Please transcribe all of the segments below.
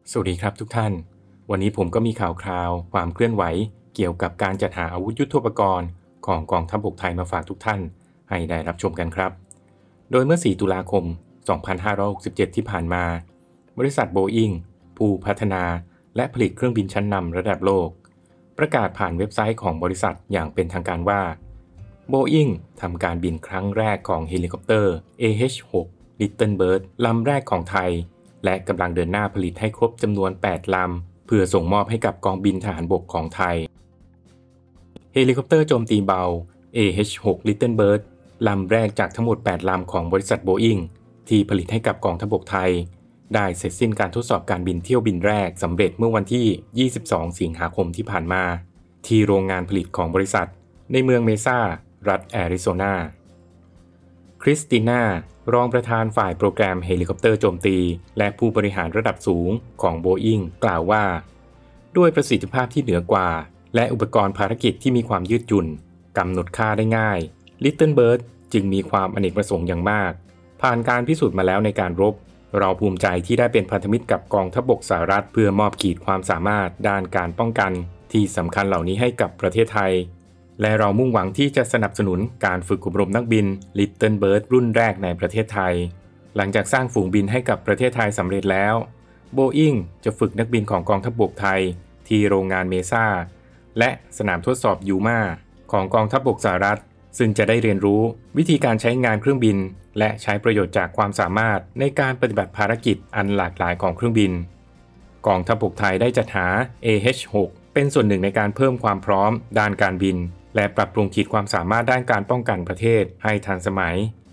สวัสดีครับทุกท่านวันนี้ผมก็มีข่าวคราวความเคลื่อนไหวเกี่ยวกับการจัดหาอาวุธยุทโธปกรณ์ของกองทัพบกไทยมาฝากทุกท่านให้ได้รับชมกันครับโดยเมื่อ 4 ตุลาคม 2567 ที่ผ่านมาบริษัทโบอิงผู้พัฒนาและผลิตเครื่องบินชั้นนำระดับโลกประกาศผ่านเว็บไซต์ของบริษัทอย่างเป็นทางการว่าโบอิงทำการบินครั้งแรกของเฮลิคอปเตอร์ AH-6 Little Bird ลำแรกของไทยและกำลังเดินหน้าผลิตให้ครบจำนวน 8 ลำเพื่อส่งมอบให้กับกองบินทหารบกของไทยเฮลิคอปเตอร์โจมตีเบา AH-6 Little Bird ลำแรกจากทั้งหมด 8 ลำของบริษัทโบอิงที่ผลิตให้กับกองทัพบกไทยได้เสร็จสิ้นการทดสอบการบินเที่ยวบินแรกสำเร็จเมื่อวันที่ 22 สิงหาคมที่ผ่านมาที่โรงงานผลิตของบริษัทในเมืองเมซ่ารัฐแอริโซนาคริสติน่ารองประธานฝ่ายโปรแกรมเฮลิคอปเตอร์โจมตีและผู้บริหารระดับสูงของโบอิงกล่าวว่าด้วยประสิทธิภาพที่เหนือกว่าและอุปกรณ์ภารกิจที่มีความยืดหยุ่นกำหนดค่าได้ง่าย Little Bird จึงมีความอเนกประสงค์อย่างมากผ่านการพิสูจน์มาแล้วในการรบเราภูมิใจที่ได้เป็นพันธมิตรกับกองทัพบกสหรัฐเพื่อมอบขีดความสามารถด้านการป้องกันที่สำคัญเหล่านี้ให้กับประเทศไทยและเรามุ่งหวังที่จะสนับสนุนการฝึกอบรมนักบิน Little Bird รุ่นแรกในประเทศไทยหลังจากสร้างฝูงบินให้กับประเทศไทยสำเร็จแล้วโบอิงจะฝึกนักบินของกองทัพบกไทยที่โรงงานเมซ่าและสนามทดสอบยูมาของกองทัพบกสหรัฐซึ่งจะได้เรียนรู้วิธีการใช้งานเครื่องบินและใช้ประโยชน์จากความสามารถในการปฏิบัติภารกิจอันหลากหลายของเครื่องบินกองทัพบกไทยได้จัดหา AH-6 เป็นส่วนหนึ่งในการเพิ่มความพร้อมด้านการบินและปรับปรุงขีดความสามารถด้านการป้องกันประเทศให้ทันสมัย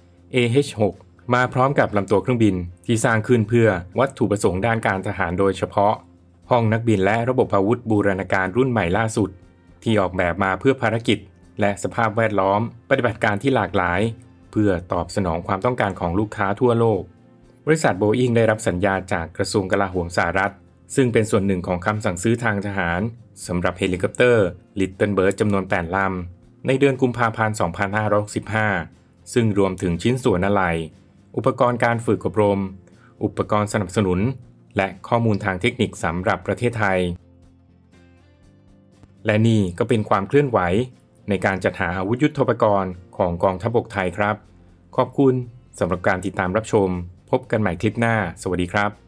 AH-6 มาพร้อมกับลำตัวเครื่องบินที่สร้างขึ้นเพื่อวัตถุประสงค์ด้านการทหารโดยเฉพาะห้องนักบินและระบบอาวุธบูรณาการรุ่นใหม่ล่าสุดที่ออกแบบมาเพื่อภารกิจและสภาพแวดล้อมปฏิบัติการที่หลากหลายเพื่อตอบสนองความต้องการของลูกค้าทั่วโลกบริษัทโบอิงได้รับสัญญาจากกระทรวงกลาโหมสหรัฐซึ่งเป็นส่วนหนึ่งของคำสั่งซื้อทางทหารสำหรับเฮลิคอปเตอร์ Little Bird จำนวน 8 ลำในเดือนกุมภาพันธ์ 2565 ซึ่งรวมถึงชิ้นส่วนอะไหล่อุปกรณ์การฝึกอบรมอุปกรณ์สนับสนุนและข้อมูลทางเทคนิคสำหรับประเทศไทยและนี่ก็เป็นความเคลื่อนไหวในการจัดหาอาวุธยุทโธปกรณ์ของกองทัพบกไทยครับขอบคุณสำหรับการติดตามรับชมพบกันใหม่คลิปหน้าสวัสดีครับ